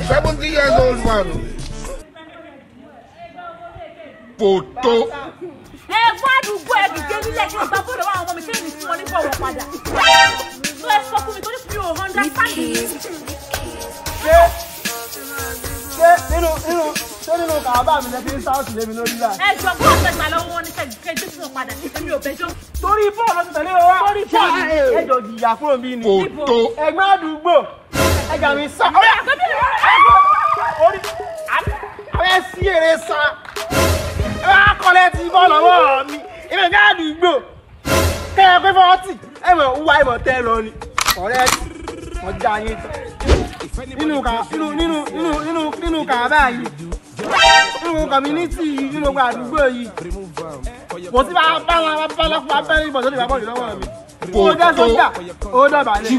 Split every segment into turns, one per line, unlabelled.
70 years old man. Photo.
Ẹ̀gbọ́n àdúgbò ẹ̀bí gbé nílẹ̀ kí n gbà fún àwọn ọmọ mi kéèmí fún wọn ní fọwọ́ padà. Tó ẹ sọ fún mi tó ní fi ò understand mi.
Ṣé nínú kàbá mi lẹ́bí sáùtì lémi lórí rà?
Ẹ jọ bọ́ọ̀ fẹ̀gbà lọ́wọ́ wọn ní kẹ́gbẹ́ fún wọn padà èmi ò bẹjọ́.
Torí bọ́ọ̀lù ọ̀sẹ̀ tẹ̀lé wa.
Torí bọ́ọ̀lù.
Ẹjọ́ jìyà kúrò bí ni.
Photo.
Ẹgbẹ́ àdúgbò. Ẹjà mi sá. Orí àwọn sí èrè sá. Ẹ wá kọ́lẹ́ ti bọ́ọ̀lù ọwọ́ mi. Ìbẹ̀ ní àdúgbò. Kẹ́ ẹ pé 40. Ẹ mọ̀ wá ìmọ̀ tẹ́ lọ ni. Ọ̀rẹ́ ọjà yín tán. Nínú kàbá yìí. Nínú community yìí, nínú àdúgbò yìí. Mo ti bá lọ́pàá bẹ́ẹ̀ ìbọn tó lè bá bọ́ọ̀lù lọ́wọ́ mi. Ó jẹ́ sójà, ó dọ̀bà lé.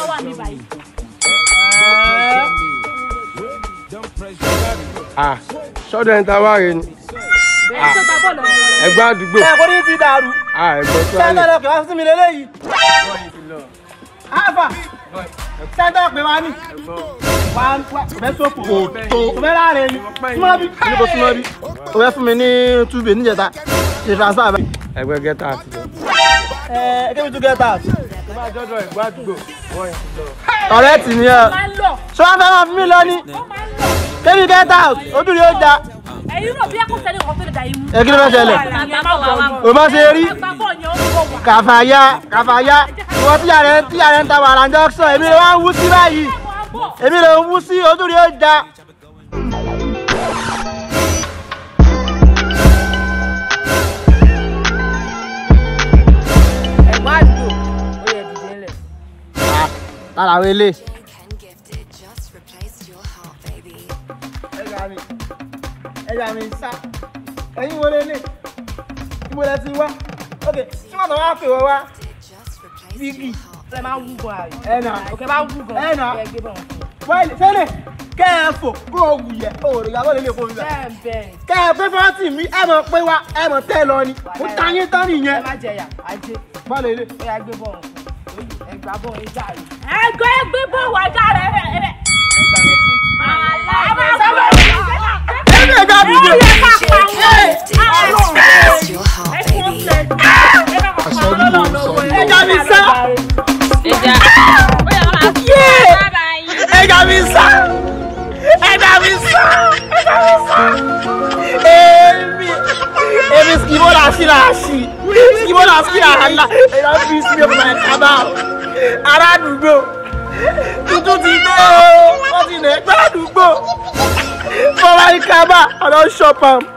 Sọ́dọ̀ ẹni tá a wá rè ni. Ẹgbẹ́ àdúgbò.
Ẹ kò ní ti dàrú.
Ẹgbẹ́ tó
Sẹ́ńtà lọ kí wọ́n sí mi lélẹ́yìí. Alfa, sẹ́ńtà pé wá ní. Bẹ́ẹ̀ sọ́pọ̀.
Photo.
Mo fẹ́ láàrin ni. Súnmọ́ bí. Níbo súnmọ́ bí? O fẹ́ fún mi ní túbẹ̀ níjẹta. Ṣe transfer bẹ́ẹ̀.
Ẹgbẹ́ gẹ́tà àti jọ.
Kébí tún get out.
Mo máa jọ́dọ̀ ẹgbẹ́ àdúgbò.
Ọ̀rẹ́ tì ní ẹ. Ṣé wọ́n fẹ́ máa fi mí lọ ní? Kébí get out. Ojú rí ó da.
Ẹ̀yin náà bí ẹkún tẹ́lẹ̀ kan tó lè dà yín mú.
Ẹ kí ló fẹ́ ṣẹlẹ̀? O máa ṣe rí. Kàfàyà. Ìwọ tíyà rẹ̀ ń ta wàrà junction. Èmi ló wá ń wú sí báyìí. Èmi ló ń wú sí ojú rí ó da.
Ẹ̀gbọ́n àdúgbò ó yẹ dìde ńlẹ̀.
Lára àwọn ilé. Ẹja mi sá. Ẹ̀yin wo lélẹ̀? Ibo lẹ ti wá? Ok, ṣé wọ́n tọ́ wá pè wọ́n wá? Bígì.
Ẹ máa wú gan àrí.
Ẹ̀nà.
Òkè máa wú gan.
Ẹ̀nà.
Ẹ gbé bọ̀ wọn.
Wẹ́ẹ̀lì sẹ́lẹ̀ kẹ́ẹ̀fò kó o wù yẹ. O rè yàgò lélẹ̀ fún mi bẹ́ẹ̀.
Bẹ́ẹ̀.
Kẹ́ẹ̀ pé 40 mi ẹ mọ̀ pé wá ẹ mọ̀ tẹ́ lọ ni. Mo ta yín tán nìyẹn.
Ẹ má jẹyà, ajé.
Bọ́ọ̀lù ilé.
Ó yá gbé bọ̀ wọn. Ẹgbà bọ̀ ẹ járe. Ẹgbẹ́ gbé bọ̀ wá járe rẹ̀.
Ẹ̀mí ẹ̀gbá bíbí. Ẹja mi sá. Ẹja mi sá. Èmi Jibolar hala. Ẹja fi sí ọmọ ẹ̀kábà. Ará àdúgbò. Tuntun ti dé o. Wọ́n ti nà ẹgbẹ́ àdúgbò. Fọwọ́ ìkábà. Ọ̀dọ́ ṣọ́pàm.